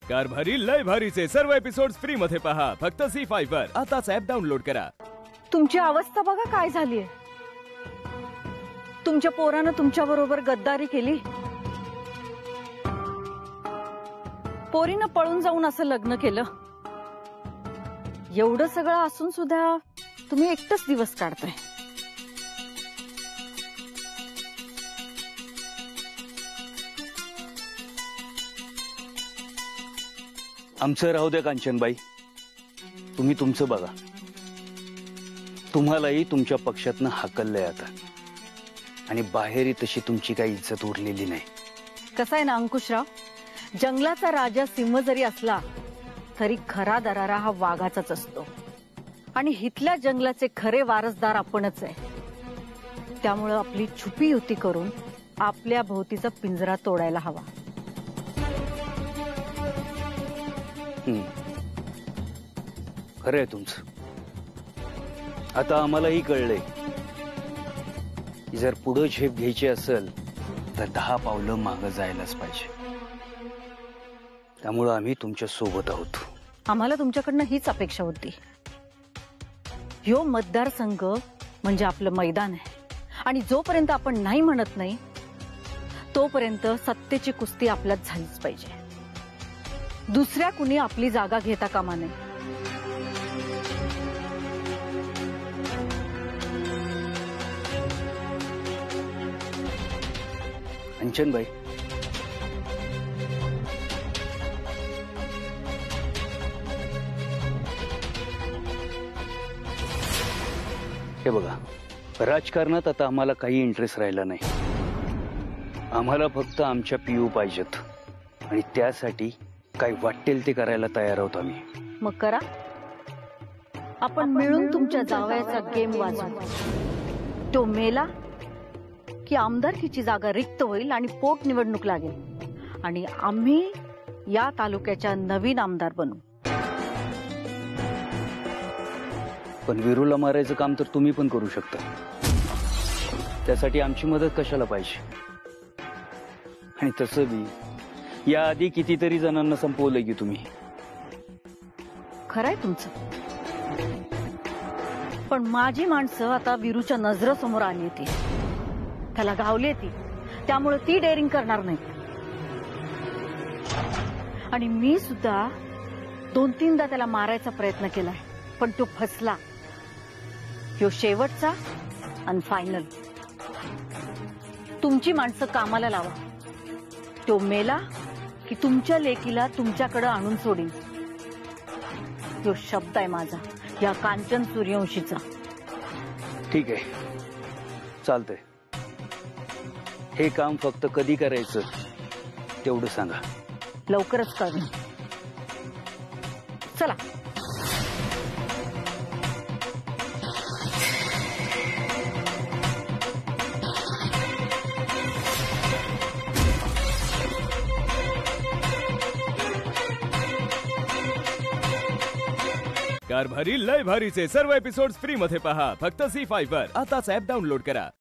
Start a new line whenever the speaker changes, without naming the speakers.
कारभारी लय भारीचे सर्व episodes free मध्ये पहा फक्त झी5 वर. आताच ऍप डाउनलोड करा.
तुमची अवस्था बघा काय झालीये. तुमच्या पोरानं तुमच्या बरोबर गद्दारी केली. पोरीनं पळून जाऊन असं लग्न केलं. एवढं सगळं असून सुद्धा तुम्ही एकटच दिवस काढताय.
आमचं राहू द्या कांचनबाई, तुम्ही तुमचं बघा. तुम्हालाही तुमच्या पक्षातनं हाकललंय आता आणि बाहेरही तशी तुमची काही इज्जत उरलेली नाही.
कसं आहे ना अंकुशराव, जंगलाचा राजा सिंह जरी असला तरी खरा दरारा हा वाघाचाच असतो आणि हिथल्या जंगलाचे खरे वारसदार आपणच आहे. त्यामुळं आपली छुपी युती करून आपल्या भोवतीचा पिंजरा तोडायला हवा.
खरंय तुमचं. आता आम्हालाही कळलंय की जर पुढे झेप घ्यायची असेल तर 10 पावलं मागं जायलाच पाहिजे. त्यामुळं आम्ही तुमच्या सोबत आहोत.
आम्हाला तुमच्याकडनं हीच अपेक्षा होती. ह्यो मतदारसंघ म्हणजे आपलं मैदान आहे आणि जोपर्यंत आपण नाही म्हणत नाही तोपर्यंत सत्तेची कुस्ती आपल्यात झालीच पाहिजे. दुसऱ्या कुणी आपली जागा घेता कामा नये.
कंचनबाई, हे बघा, राजकारणात आता आम्हाला काही इंटरेस्ट राहिला नाही. आम्हाला फक्त आमच्या पीयू पाहिजेत आणि त्यासाठी काय वाटेल ते करायला तयार आहोत आम्ही.
मग करा. आपण मिळून तुमच्या जावयाचा गेम वाजवू. तो मेला की आमदारकीची जागा रिक्त होईल आणि पोट निवडणूक लागेल आणि आम्ही या तालुक्याच्या नवीन आमदार बनू.
पण वीरूला मारायचं काम तर तुम्ही पण करू शकता. त्यासाठी आमची मदत कशाला पाहिजे. आणि तसं बी याआधी कितीतरी जणांना संपवलंय की तुम्ही.
खरंय तुमचं, पण माझी माणसं आता वीरूच्या नजरेसमोर आली होती. त्याला गावली ती, त्यामुळे ती डेअरिंग करणार नाही. आणि मी सुद्धा 2-3दा त्याला मारायचा प्रयत्न केलाय, पण तो फसला. ह्यो शेवटचा आणि फायनल. तुमची माणसं कामाला लावा. तो मेला की तुमच्या लेकीला तुमच्याकडे आणून सोडीन. तो शब्द आहे माझा या कांचन सूर्यवंशीचा.
ठीक आहे, चालतंय. हे काम फक्त कधी करायचं तेवढं सांगा.
लवकरच करू. चला.
कारभारी लय भारीचे सर्व एपिसोड्स फ्री मध्ये पहा फक्त झी5 वर. आताच ऍप डाउनलोड करा.